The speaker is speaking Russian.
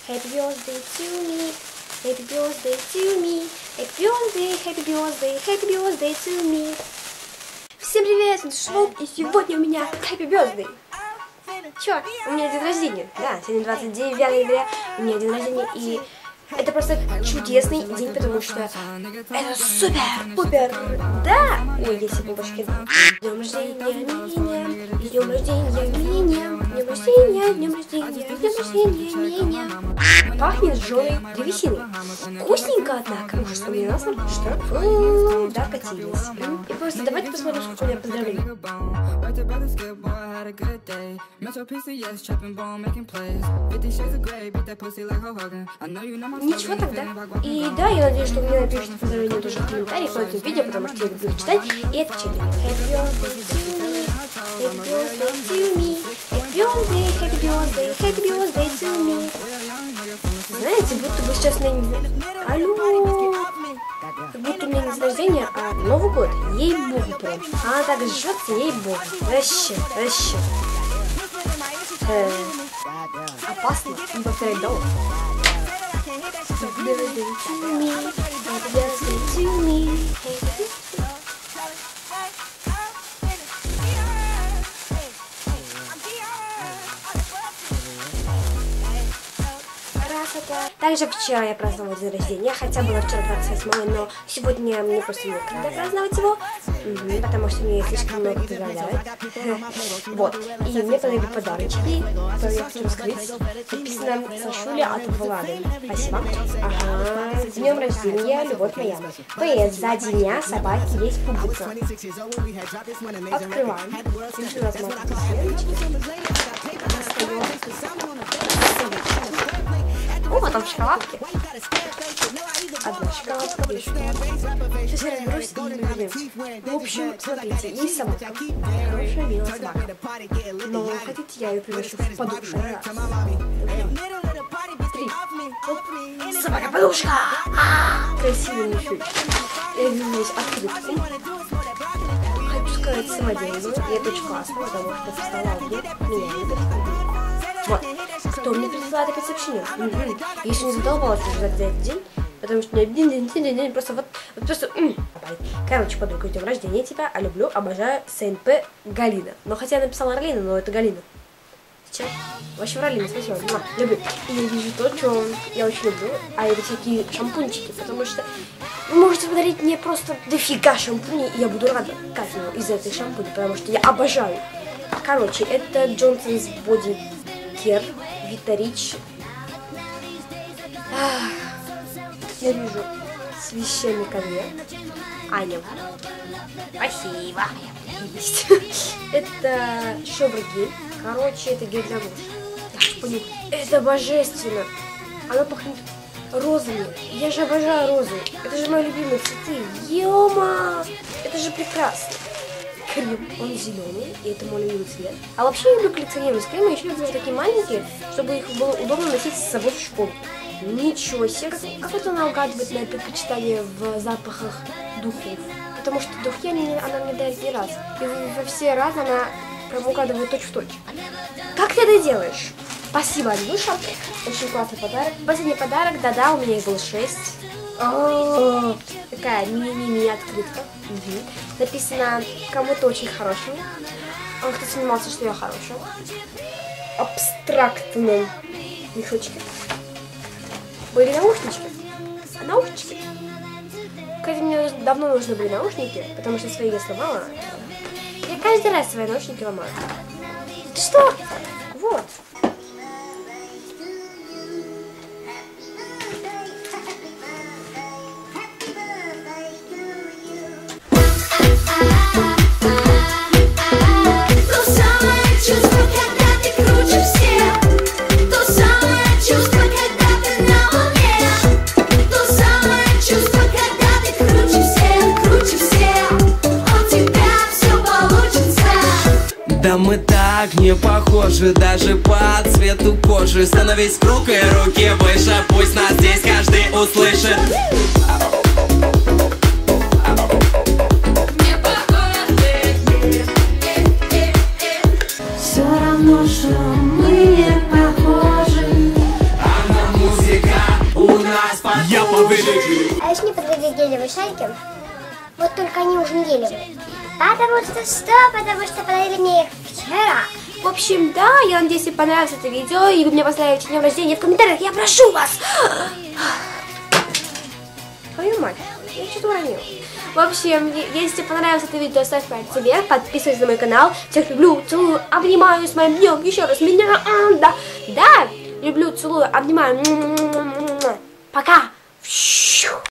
happy birthday to me, happy birthday to me, happy birthday to me. Всем привет, это Шлоп, и сегодня у меня happy birthday. Чё, у меня день рождения, да, сегодня 29 января, у меня день рождения, и это просто чудесный день, потому что это супер-пупер, да! Ой, есть бабушки. Днем рождения меня, днем рождения меня, днем рождения, днем рождения, днем рождения меня. Пахнет жженой древесиной. Вкусненько, однако. Ужас, у меня насморк, что? Докатились. И просто давайте посмотрим, сколько у меня поздравлений. Ничего тогда. И да, я надеюсь, что мне напишите поздравления тоже в комментариях под этим видео, потому что я люблю читать и отвечать. Happy birthday to me, happy birthday, happy birthday, happy birthday to me. Знаете, будто бы сейчас на алло, как будто у меня не день рождения, а Новый год, ей-богу прям. Она так жжется, ей-богу. Вообще. Опасно, не повторять долго. Happy birthday to me, happy birthday to me. Также вчера я праздновала день рождения, хотя было вчера 28, но сегодня мне просто некогда праздновать его, потому что мне слишком много поздравляют. Вот, и мне подарили подарочки, которые я хочу раскрыть. Написано «Сашуля от Влады». Спасибо. Ага, с днем рождения, любовь моя. ПС, сзади меня собаки есть публика. Открываем. Еще раз о, там шоколадки. Одна шоколадка, две шоколадки. Сейчас я разберусь и вернемся. В общем, смотрите, есть собака. Хорошая белая собака. Но хотите, я ее превращу в подушку? Три. Собака-подушка! Красивый мешочек. Я вижу здесь открытку. Хочу сказать самодельную. И это очень классно, потому что вставала мне меня любит. Вот. Кто мне присылает опять сообщение? Я еще не задолбалась ждать за этот день, потому что мне день, просто вот просто... Короче, подруга, днем рождения тебя, а люблю, обожаю СНП Галина. Но хотя я написала Орлина, но это Галина. Сейчас. Вообще Орлина, спасибо. Люблю. И я вижу то, что я очень люблю, а это всякие шампунчики, потому что вы можете подарить мне просто дофига шампуней, и я буду рада каждому из этой шампуни, потому что я обожаю. Короче, это Johnson's Body Care Витарич. Я вижу священный конверт. Аня. Спасибо. Это шобр-гель. Короче, это гель для душа. Это божественно. Оно пахнет розами. Я же обожаю розы. Это же мои любимые цветы. Ё-ма! Это же прекрасно. Крем, он зеленый, и это мой любимый цвет. А вообще я люблю коллекционировать кремы, еще люблю такие маленькие, чтобы их было удобно носить с собой в школу. Ничего себе, как это она угадывает на предпочитание в запахах духов. Потому что духи она мне дарит не раз. И во все разы она прям угадывает точь-в-точь. Как ты это делаешь? Спасибо, Анюша. Очень классный подарок. Последний подарок, да-да, у меня их было 6. Такая мини-мини открытка. Написано кому-то очень хорошему. Он кто снимался, что я хорошая. Абстрактном мешочке. Были наушнички. Наушнички. Кстати, мне давно нужны были наушники, потому что свои я сломала. Я каждый раз свои наушники ломаю. Что? Вот. Да мы так не похожи, даже по цвету кожи. Становись круг и руки выше, пусть нас здесь каждый услышит. Все равно, что мы не похожи. А еще мне подвели гелевые шарики. Вот только они уже не гелевые. Потому что подарили мне их вчера. В общем, да, я надеюсь, вам понравилось это видео, и вы мне поздравите с днем рождения в комментариях, я прошу вас! Твою мать, я что-то уронила. В общем, если тебе понравилось это видео, ставь пальцы вверх, подписывайся на мой канал. Всех люблю, целую, обнимаю с моим днем. Еще раз, меня, да, люблю, целую, обнимаю. Пока!